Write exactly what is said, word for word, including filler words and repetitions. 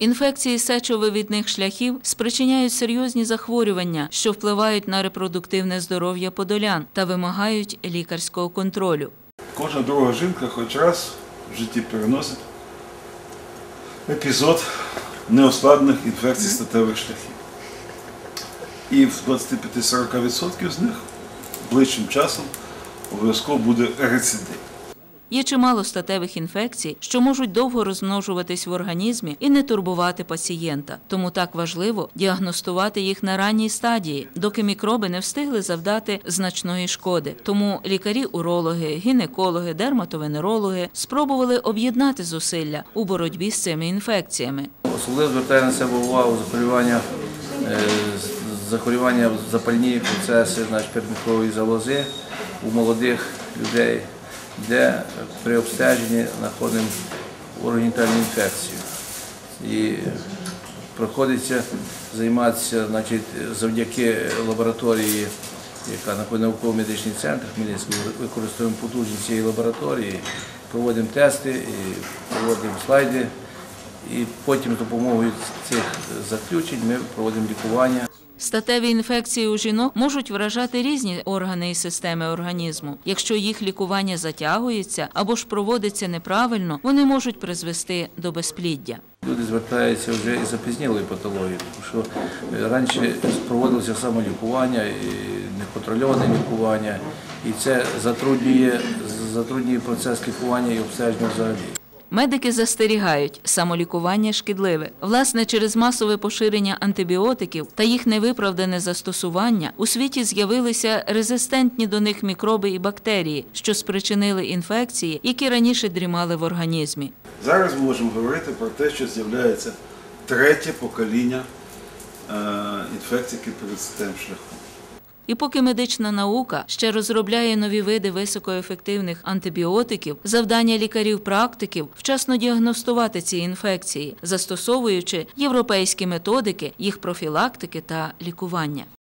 Інфекції сечовивідних шляхів спричиняють серйозні захворювання, що впливають на репродуктивне здоров'я подолян та вимагають лікарського контролю. Кожна друга жінка хоч раз в житті переносить епізод неускладнених інфекцій статевих шляхів. І в двадцять п'ять до сорока відсотків з них ближчим часом обов'язково буде рецидив. Є чимало статевих інфекцій, що можуть довго розмножуватись в організмі і не турбувати пацієнта. Тому так важливо діагностувати їх на ранній стадії, доки мікроби не встигли завдати значної шкоди. Тому лікарі-урологи, гінекологи, дерматовенерологи спробували об'єднати зусилля у боротьбі з цими інфекціями. Особливо звертає на себе увагу захворювання, захворювання запальні процеси передміхрової залози у молодих людей, де при обстеженні знаходимо урогенітальну інфекцію. І приходиться займатися, значить, завдяки лабораторії, яка знаходиться науково-медичний центр Хмельницького, використовуємо потужність цієї лабораторії, проводимо тести, і проводимо слайди, і потім з допомогою цих заключень ми проводимо лікування. Статеві інфекції у жінок можуть вражати різні органи і системи організму. Якщо їх лікування затягується або ж проводиться неправильно, вони можуть призвести до безпліддя. Люди звертаються вже із запізнілою патологією, тому що раніше проводилося самолікування, і неконтрольоване лікування, і це затруднює, затруднює процес лікування і обстеження взагалі. Медики застерігають, самолікування шкідливе. Власне, через масове поширення антибіотиків та їх невиправдане застосування у світі з'явилися резистентні до них мікроби і бактерії, що спричинили інфекції, які раніше дрімали в організмі. Зараз ми можемо говорити про те, що з'являється третє покоління інфекцій передстатевим шляхом. І поки медична наука ще розробляє нові види високоефективних антибіотиків, завдання лікарів-практиків – вчасно діагностувати ці інфекції, застосовуючи європейські методики їх профілактики та лікування.